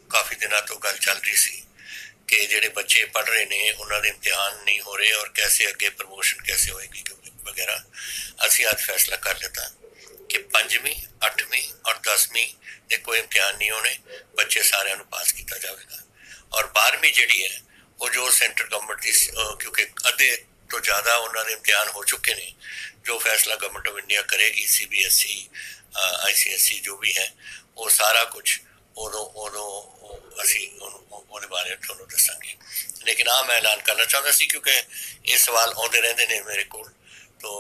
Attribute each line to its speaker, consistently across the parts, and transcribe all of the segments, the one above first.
Speaker 1: काफ़ी दिनों तो गल चल रही सी कि जिहड़े बच्चे पढ़ रहे हैं उन्होंने इम्तिहान नहीं हो रहे और कैसे अगे प्रमोशन कैसे होएगी वगैरह। असी आज फैसला कर लिता कि 5वीं 8वीं और 10वीं के कोई इम्तिहान नहीं होने, बच्चे सारे पास किया जाएगा। और 12वीं जी है वो जो सेंट्रल गवर्नमेंट की, क्योंकि अद्धे तो ज़्यादा उन्होंने इम्तिहान हो चुके हैं, जो फैसला गवर्नमेंट ऑफ इंडिया करेगी CBSE ICSE जो भी है वो सारा कुछ उदों असी उहदे बारे तुहानूं दसांगे। लेकिन मैं ऐलान करना चाहता सी क्योंकि ये सवाल आते रहते हैं मेरे को, तो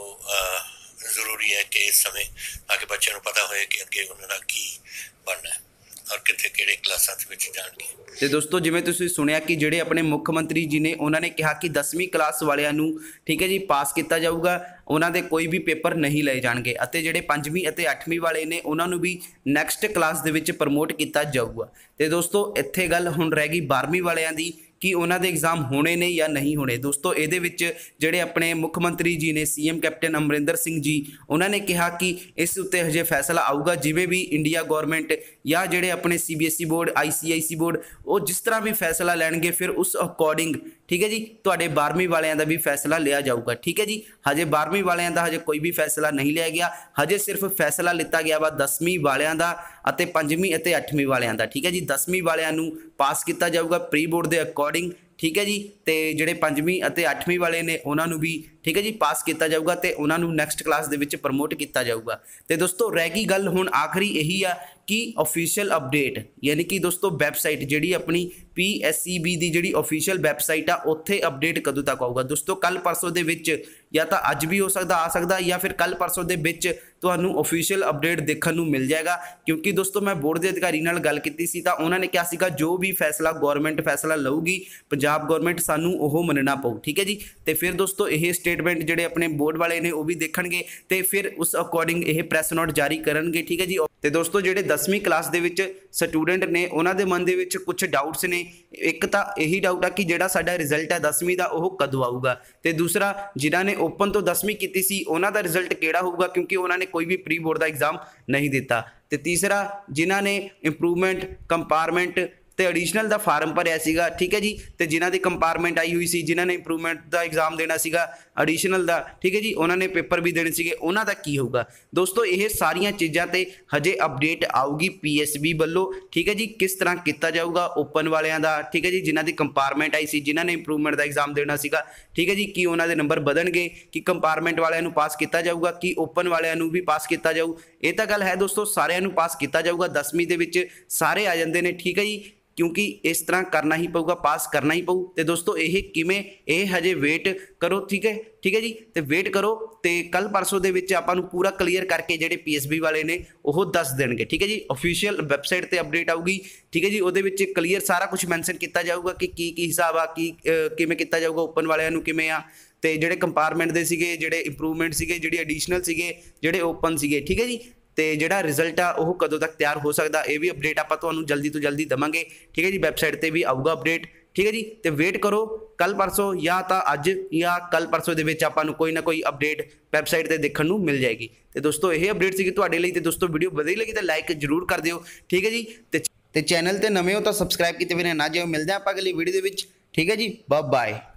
Speaker 1: जरूरी है कि इस समय ताकि बच्चों को पता होए कि अगे उन्होंने की बनना है और कितने किहड़े क्लासां दे विच जाणगे।
Speaker 2: तो दोस्तों जिवें तुसीं सुनिया कि जिहड़े अपने मुख मंत्री जी ने उन्होंने कहा कि 10वीं क्लास वालियां नूं ठीक है जी पास किया जाऊगा, उन्होंने कोई भी पेपर नहीं लए जाणगे अते जिहड़े 5वीं अते 8वीं वाले ने उन्होंने भी नैक्सट क्लास दे विच प्रमोट किया जाऊगा। तो दोस्तों इत्थे गल हुण रह गई 12वीं वालियां दी कि उन्होंने एग्जाम होने ने या नहीं होने। दोस्तों ये जोड़े अपने मुख्यमंत्री जी ने CM कैप्टन अमरिंदर सिंह जी उन्होंने कहा कि इस उत्ते हजे फैसला आऊगा जिमें भी इंडिया गौरमेंट या जोड़े अपने CBSE बोर्ड ICIC बोर्ड वो जिस तरह भी फैसला लैणगे फिर उस अकॉर्डिंग ठीक है जी तुहाडे 12वीं वालियां दा भी फैसला लिया जाऊगा। ठीक है जी हजे 12वीं वालियां दा हजे कोई भी फैसला नहीं लिया गया, हजे सिर्फ फैसला लिता गया वा 10वीं वालियां दा अते 5वीं अते 8वीं वालियां दा। ठीक है जी 10वीं वालियां नूं पास किया जाऊगा प्री बोर्ड के अकॉर्डिंग। ठीक है जी तो जोड़े 5वीं अते 8वीं वाले ने उन्होंने भी ठीक है जी पास किया जाऊगा तो उन्होंने नैक्सट क्लास दे विच प्रमोट किया जाऊगा। तो दोस्तों रह गई गल हुण आखिरी यही आ कि ऑफिशियल अपडेट यानी कि दोस्तों वैबसाइट जी अपनी PSEB की जी ऑफिशियल वैबसाइट आ उत्थे अपडेट कदों तक आऊगा। दोस्तों कल परसों दे विच या तो अज भी हो सकता आ सकता या फिर कल परसों दे विच तुहानूं ऑफिशियल अपडेट देखने को मिल जाएगा। क्योंकि दोस्तों मैं बोर्ड के अधिकारी नाल गल कीती सी तां उन्होंने कहा सीगा जो भी फैसला गौरमेंट फैसला लऊगी पंजाब गौरमेंट सानूं ओह मनना पऊ। ठीक है जी तो फिर दोस्तों यह स्टेटमेंट जोड़े अपने बोर्ड वाले ने वह भी देखणगे तो फिर उस अकॉर्डिंग यह प्रैस नोट जारी करनगे। ठीक है जी तो दोस्तों जोड़े 10वीं क्लास दे विच स्टूडेंट ने उन्होंने मन दे विच कुछ डाउट्स ने, एक तो यही डाउट है कि जोड़ा साडा रिजल्ट है 10वीं का वह कदों आऊगा, तो दूसरा जिन्हों ने ओपन तो 10वीं की सी उन्हों का रिजल्ट किहड़ा होगा क्योंकि उन्होंने कोई भी प्री बोर्ड का एग्जाम नहीं दिता, तो तीसरा जिन्हों ने इंप्रूवमेंट कंपारमेंट तो एडिशनल का फार्म भरिया सीगा। ठीक है जी तो जिन्हों की कंपारमेंट आई हुई सी जिन्होंने इंप्रूवमेंट का एग्जाम देना सीगा एडिशनल का ठीक है जी उन्होंने पेपर भी देने सीगे उन्हों का की होगा। दोस्तों ये सारिया चीज़ों पर हजे अपडेट आऊगी PSB वालों। ठीक है जी किस तरह किया जाऊगा ओपन वालियां दा ठीक है जी जिन्हों की कंपारमेंट आई सी जिन्होंने इंप्रूवमेंट का एग्जाम देना सीगा। ठीक है जी कि उन्होंने नंबर बदलणगे कि कंपारमेंट वालियां पास किया जाऊगा कि ओपन वालियां भी पास किया जाऊ, ये तो गल है दोस्तों सारियां पास किया जाऊगा 10वीं दे विच सारे आ जाते हैं। ठीक है जी क्योंकि इस तरह करना ही पऊगा पास करना ही पऊ। तो दोस्तों ये किमें ये हजे वेट करो ठीक है जी तो वेट करो तो कल परसों दे विच आपां नूं पूरा क्लीयर करके जोड़े PSB वाले ने वो दस देंगे। ठीक है जी ऑफिशियल वैबसाइट पर अपडेट आऊगी। ठीक है जी वो क्लीयर सारा कुछ मैंसन किया जाऊगा कि हिसाब आ कि किमें किया जाऊगा ओपन वालियां नूं किमें आ तो जोड़े कंपारमेंट के सीगे जोड़े इंप्रूवमेंट सीगे जोड़े एडिशनल सीगे जोड़े ओपन सीगे। ठीक है जी तो जोड़ा रिजल्ट आ वो कदों तक तैयार हो सकता ये भी अपडेट आप जल्दी तो जल्दी देवांगे। ठीक है जी वैबसाइट पर भी आऊगा अपडेट। ठीक है जी तो वेट करो कल परसों या तो अज या कल परसों के आपको कोई ना कोई अपडेट वैबसाइट पर देखने को मिल जाएगी। तो दोस्तों ये अपडेट सी तुहाडे लई ते दोस्तों वीडियो वधी लगी तो लाइक जरूर कर दिओ। ठीक है जी तो चैनल पर नवे हो तो सबसक्राइब किए बिना ना जाओ। मिलते हैं आप अगली वीडियो के। ठीक है जी बाय बाय।